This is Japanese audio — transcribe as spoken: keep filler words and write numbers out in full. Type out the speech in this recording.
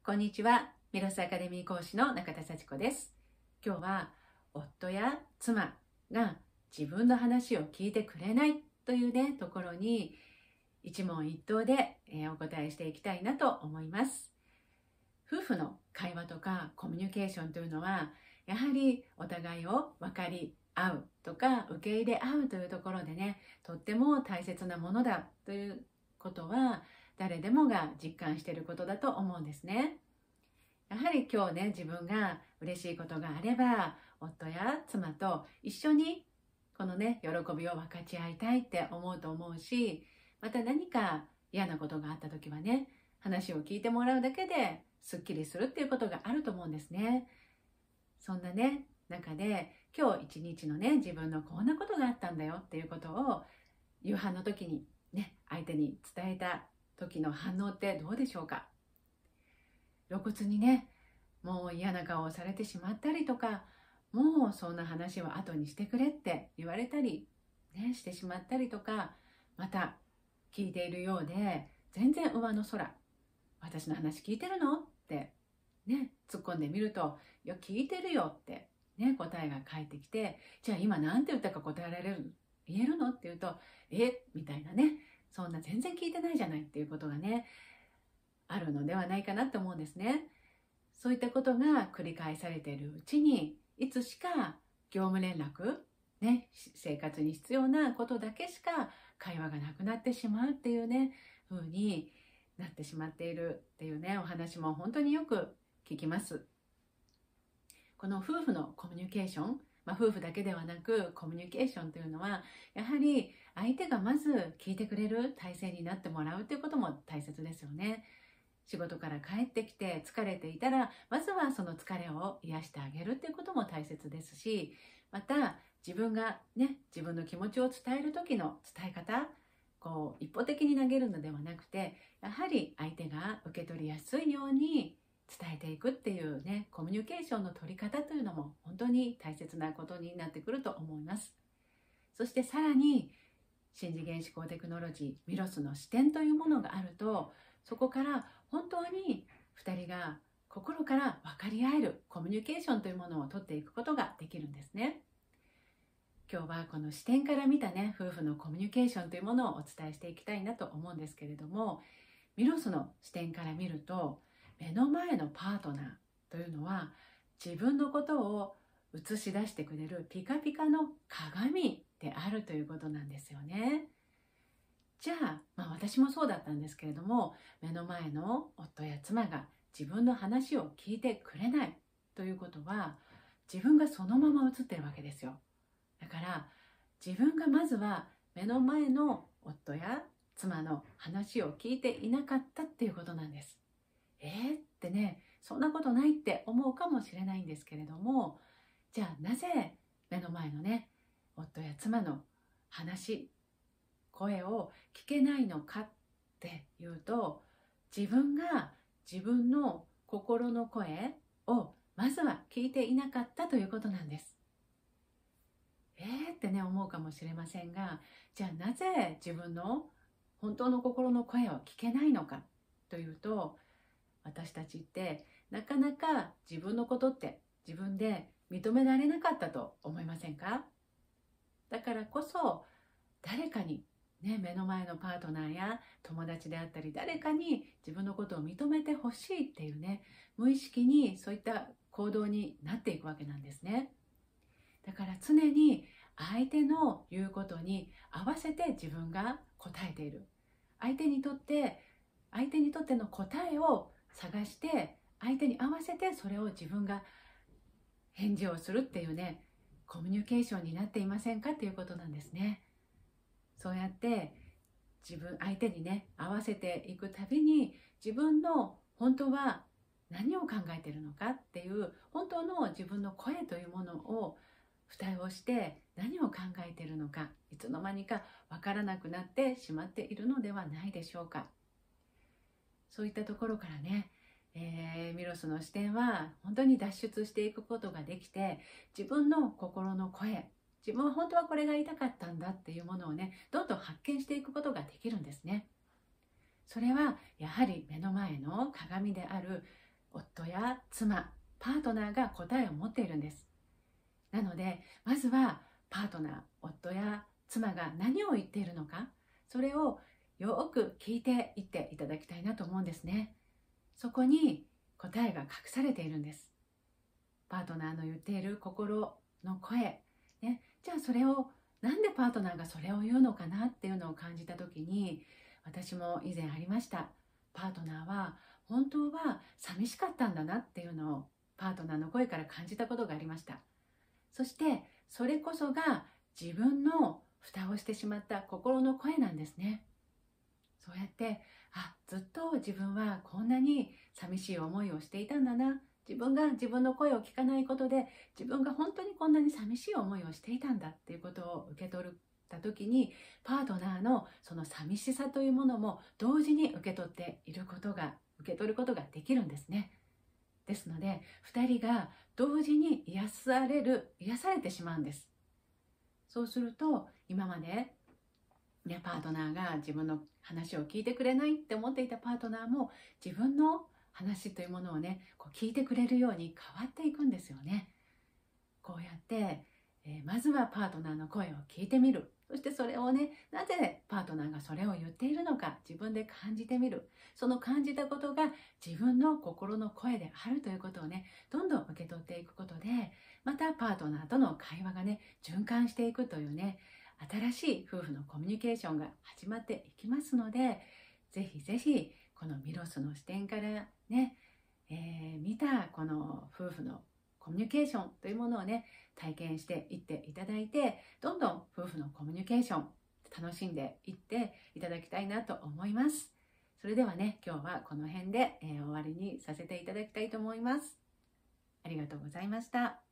こんにちは。ミロスアカデミー講師の中田幸子です。今日は夫や妻が自分の話を聞いてくれないというね、ところに一問一答でお答えしていきたいなと思います。夫婦の会話とかコミュニケーションというのは、やはりお互いを分かり合うとか受け入れ合うというところでね、とっても大切なものだということは誰でもが実感していることだと思うんですね。やはり今日ね、自分が嬉しいことがあれば夫や妻と一緒にこのね、喜びを分かち合いたいって思うと思うし、また何か嫌なことがあった時はね、話を聞いてもらうだけですっきりするっていうことがあると思うんですね。そんなね、中で今日一日のね、自分のこんなことがあったんだよっていうことを夕飯の時にね、相手に伝えた時の反応ってどうでしょうか。露骨にね、もう嫌な顔をされてしまったりとか、もうそんな話は後にしてくれって言われたり、ね、してしまったりとか、また聞いているようで全然上の空、私の話聞いてるのってね、突っ込んでみると、いや聞いてるよってね、答えが返ってきて、じゃあ今何て言ったか答えられる言えるのって言うと、えみたいなね、そんな全然聞いてないじゃないっていうことがね、あるのではないかなと思うんですね。そういったことが繰り返されているうちに、いつしか業務連絡、ね、生活に必要なことだけしか会話がなくなってしまうっていうね、風になってしまっているっていうね、お話も本当によく聞きます。この夫婦のコミュニケーション、まあ、夫婦だけではなくコミュニケーションというのは、やはり相手がまず聞いてくれる体制になってもらうということも大切ですよね。仕事から帰ってきて疲れていたら、まずはその疲れを癒してあげるということも大切ですし、また自分がね、自分の気持ちを伝える時の伝え方、こう一方的に投げるのではなくて、やはり相手が受け取りやすいように伝えていくっていうね、コミュニケーションの取り方というのも本当に大切なことになってくると思います。そしてさらに新次元思考テクノロジーミロスの視点というものがあると、そこから本当にふたりが心から分かり合えるコミュニケーションというものをとっていくことができるんですね。今日はこの視点から見たね、夫婦のコミュニケーションというものをお伝えしていきたいなと思うんですけれども、ミロスの視点から見ると、目の前のパートナーというのは自分のことを映し出してくれるピカピカの鏡であるということなんですよね。じゃあ、まあ私もそうだったんですけれども、目の前の夫や妻が自分の話を聞いてくれないということは、自分がそのまま映ってるわけですよ。だから自分がまずは目の前の夫や妻の話を聞いていなかったっていうことなんです。えーってね、そんなことないって思うかもしれないんですけれども、じゃあなぜ目の前のね、夫や妻の話、声を聞けないのかっていうと、自分が自分の心の声をまずは聞いていなかったということなんです。えーってね、思うかもしれませんが、じゃあなぜ自分の本当の心の声を聞けないのかというと、私たちってなかなか自分のことって自分で認められなかったと思いませんか？だからこそ誰かにね、目の前のパートナーや友達であったり、誰かに自分のことを認めてほしいっていうね、無意識にそういった行動になっていくわけなんですね。だから常に相手の言うことに合わせて自分が答えている。相手にとって相手にとっての答えを探して、相手に合わせてそれを自分が返事をするっていうね、コミュニケーションになっていませんかっていうことなんですね。そうやって自分相手にね、合わせていくたびに、自分の本当は何を考えているのかっていう本当の自分の声というものを蓋をして、何を考えているのか、いつの間にかわからなくなってしまっているのではないでしょうか。そういったところからね、えー、ミロスの視点は本当に脱出していくことができて、自分の心の声、自分は本当はこれが言いたかったんだっていうものをね、どんどん発見していくことができるんですね。それはやはり目の前の鏡である夫や妻、パートナーが答えを持っているんです。なので、まずはパートナー、夫や妻が何を言っているのか、それをよく聞いていっていただきたいなと思うんですね。そこに答えが隠されているんです。パートナーの言っている心の声、ね、じゃあそれをなんでパートナーがそれを言うのかなっていうのを感じた時に、私も以前ありました。パートナーは本当は寂しかったんだなっていうのをパートナーの声から感じたことがありました。そしてそれこそが自分の蓋をしてしまった心の声なんですね。そうやって、あ、ずっと自分はこんなに寂しい思いをしていたんだな、自分が自分の声を聞かないことで自分が本当にこんなに寂しい思いをしていたんだっていうことを受け取った時に、パートナーのその寂しさというものも同時に受け取っていることが受け取ることができるんですね。ですのでふたりが同時に癒される癒されてしまうんです。そうすると今までね、パートナーが自分の話を聞いてくれないって思っていたパートナーも自分の話というものをね、こう聞いてくれるように変わっていくんですよね。こうやって、えー、まずはパートナーの声を聞いてみる。そしてそれをね、なぜパートナーがそれを言っているのか自分で感じてみる。その感じたことが自分の心の声であるということをね、どんどん受け取っていくことで、またパートナーとの会話がね、循環していくというね、新しい夫婦のコミュニケーションが始まっていきますので、ぜひぜひこのミロスの視点からね、えー、見たこの夫婦のコミュニケーションというものをね、体験していっていただいて、どんどん夫婦のコミュニケーション楽しんでいっていただきたいなと思います。それではね、今日はこの辺で、えー、終わりにさせていただきたいと思います。ありがとうございました。